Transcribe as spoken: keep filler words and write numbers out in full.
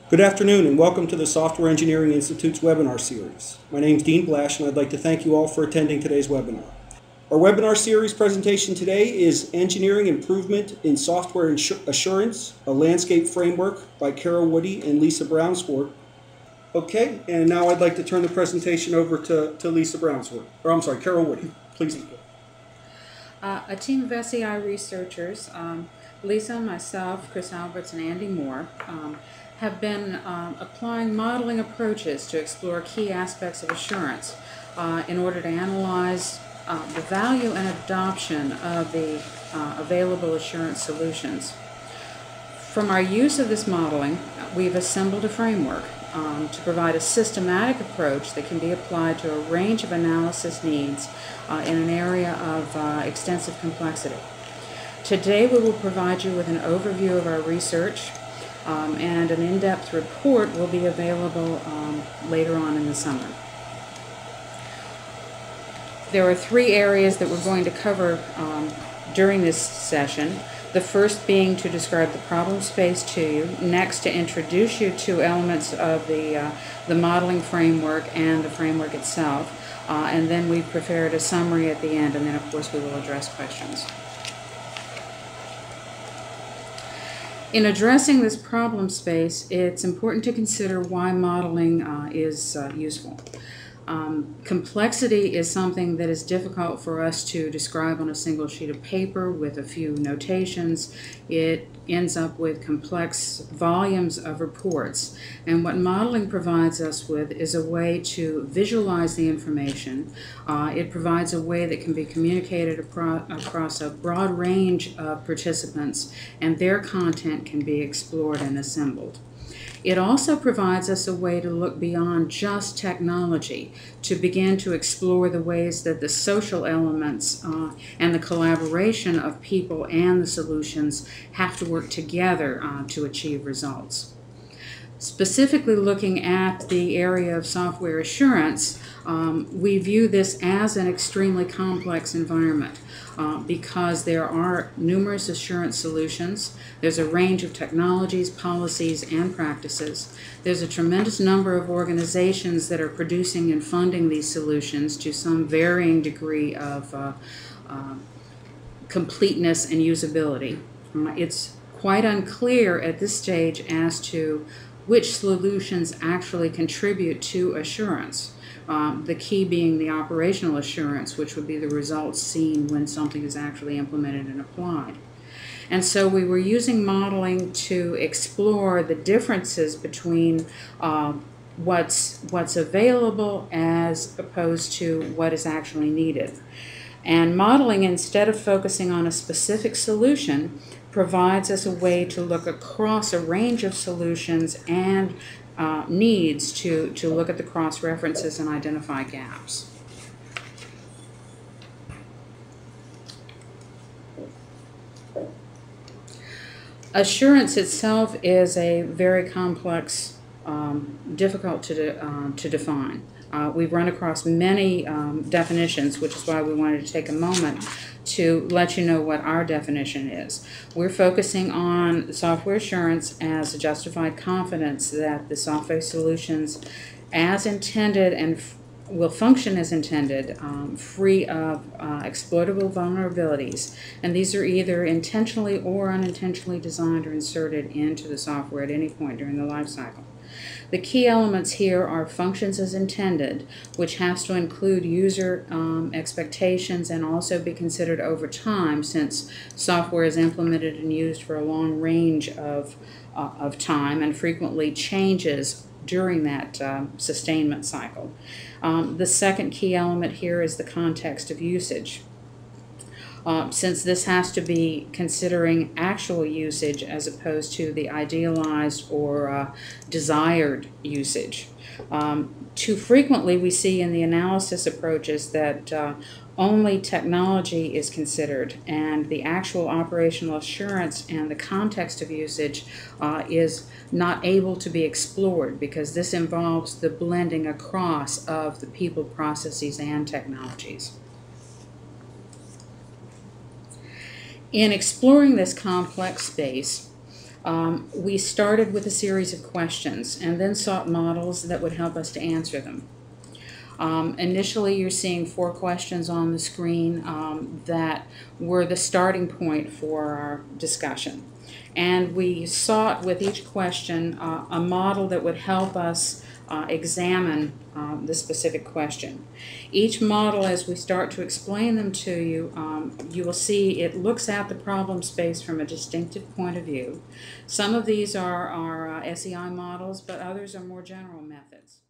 Good afternoon and welcome to the Software Engineering Institute's webinar series. My name is Dean Blash and I'd like to thank you all for attending today's webinar. Our webinar series presentation today is Engineering Improvement in Software Assurance, a Landscape Framework by Carol Woody and Lisa Brownsworth. Okay, and now I'd like to turn the presentation over to, to Lisa Brownsworth, or I'm sorry, Carol Woody. Please. Uh, a team of S E I researchers, um, Lisa, myself, Chris Alberts, and Andy Moore, um, have been um, applying modeling approaches to explore key aspects of assurance uh, in order to analyze uh, the value and adoption of the uh, available assurance solutions. From our use of this modeling, we've assembled a framework um, to provide a systematic approach that can be applied to a range of analysis needs uh, in an area of uh, extensive complexity. Today we will provide you with an overview of our research, Um, and an in-depth report will be available um, later on in the summer. There are three areas that we're going to cover um, during this session. The first being to describe the problem space to you, next to introduce you to elements of the, uh, the modeling framework and the framework itself, uh, and then we've prepared a summary at the end, and then of course we will address questions. In addressing this problem space, it's important to consider why modeling uh, is uh, useful. Um, complexity is something that is difficult for us to describe on a single sheet of paper with a few notations. It ends up with complex volumes of reports. And what modeling provides us with is a way to visualize the information. Uh, it provides a way that can be communicated across a broad range of participants, and their content can be explored and assembled. It also provides us a way to look beyond just technology, to begin to explore the ways that the social elements uh, and the collaboration of people and the solutions have to work together uh, to achieve results. Specifically looking at the area of software assurance, um, we view this as an extremely complex environment uh, because there are numerous assurance solutions. There's a range of technologies, policies, and practices. There's a tremendous number of organizations that are producing and funding these solutions to some varying degree of uh, uh, completeness and usability. Uh, it's quite unclear at this stage as to which solutions actually contribute to assurance. Um, the key being the operational assurance, which would be the results seen when something is actually implemented and applied. And so we were using modeling to explore the differences between uh, what's, what's available as opposed to what is actually needed. And modeling, instead of focusing on a specific solution, provides us a way to look across a range of solutions and uh, needs to, to look at the cross-references and identify gaps. Assurance itself is a very complex, um, difficult to, de um, to define. Uh, we've run across many um, definitions, which is why we wanted to take a moment to let you know what our definition is. We're focusing on software assurance as a justified confidence that the software solutions as intended and will function as intended, um, free of uh, exploitable vulnerabilities. And these are either intentionally or unintentionally designed or inserted into the software at any point during the life cycle. The key elements here are functions as intended, which has to include user um, expectations and also be considered over time, since software is implemented and used for a long range of, uh, of time and frequently changes during that um, sustainment cycle. Um, the second key element here is the context of usage. Uh, since this has to be considering actual usage as opposed to the idealized or uh, desired usage. Um, too frequently we see in the analysis approaches that uh, only technology is considered, and the actual operational assurance and the context of usage uh, is not able to be explored, because this involves the blending across of the people, processes, and technologies. In exploring this complex space, Um, we started with a series of questions and then sought models that would help us to answer them. Um, initially, you're seeing four questions on the screen um, that were the starting point for our discussion. And we sought with each question uh, a model that would help us uh, examine uh, the specific question. Each model, as we start to explain them to you, um, you will see it looks at the problem space from a distinctive point of view. Some of these are, are uh, S E I models, but others are more general methods.